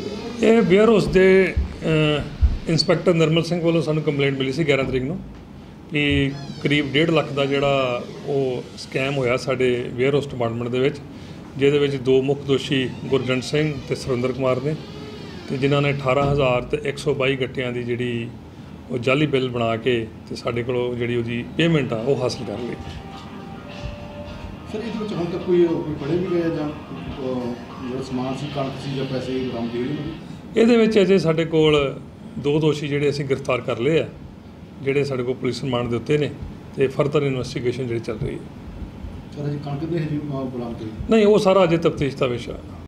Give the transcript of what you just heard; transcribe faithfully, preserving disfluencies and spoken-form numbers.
ਇਹ warehouse ਦੇ inspector Nirmal Singh ਵੱਲੋਂ ਸਾਨੂੰ ਕੰਪਲੇਂਟ ਮਿਲੀ ਸੀ ਗਿਆਰਾਂ ਤਰੀਕ ਨੂੰ ਕਿ ਕਰੀਬ ਡੇਢ ਲੱਖ ਦਾ ਜਿਹੜਾ ਉਹ ਸਕੈਮ ਹੋਇਆ ਸਾਡੇ ਵੇਅਰ ਹਾਊਸ ਡਿਪਾਰਟਮੈਂਟ ਦੇ ਵਿੱਚ, ਜਿਹਦੇ ਵਿੱਚ ਦੋ ਮੁੱਖ ਦੋਸ਼ੀ ਗੁਰਜੰਟ ਸਿੰਘ ਤੇ ਸੁਰਿੰਦਰ ਕੁਮਾਰ ਨੇ, ਤੇ ਜਿਨ੍ਹਾਂ ਨੇ ਅਠਾਰਾਂ ਹਜ਼ਾਰ ਤੇ ਇੱਕ ਸੌ ਬਾਈ ਗੱਟਿਆਂ ਦੀ ਜਿਹੜੀ ਉਹ ਜਾਲੀ ਬਿੱਲ ਬਣਾ ਕੇ ਤੇ ਸਾਡੇ ਕੋਲੋਂ ਜਿਹੜੀ ਉਹਦੀ ਪੇਮੈਂਟ ਆ ਉਹ ਹਾਸਲ ਕਰ ਲਈ। ਸਰ ਇਹਦੇ ਵਿੱਚ ਹੁਣ ਤੱਕ ਕੋਈ ਕੋਈ ਫੜੇ ਵੀ ਗਏ ਜਾਂ ਜਿਹੜਾ ਸਮਾਨ ਸੀ, ਕਣਕ ਸੀ ਜਾਂ ਪੈਸੇ ਬਰਾਮਦ ਹੋਏ ਨੇ? ਇਹਦੇ ਵਿੱਚ ਅਜੇ ਸਾਡੇ ਕੋਲ ਦੋ ਦੋਸ਼ੀ ਜਿਹੜੇ ਅਸੀਂ ਗ੍ਰਿਫਤਾਰ ਕਰ ਲਏ ਆ, ਜਿਹੜੇ ਸਾਡੇ ਕੋਲ ਪੁਲਿਸ ਰਿਮਾਂਡ ਦੇ ਉੱਤੇ ਨੇ, ਤੇ ਫਰਦਰ ਇਨਵੈਸਟੀਗੇਸ਼ਨ ਜਿਹੜੀ ਚੱਲ ਰਹੀ ਹੈ। ਸਰ ਅਜੇ ਕਣਕ ਦੇ ਹਜੇ ਬਰਾਮਦ ਹੋਈ ਨਹੀਂ, ਉਹ ਸਾਰਾ ਅਜੇ ਤਫਤੀਸ਼ ਦਾ ਵਿਸ਼ਾ।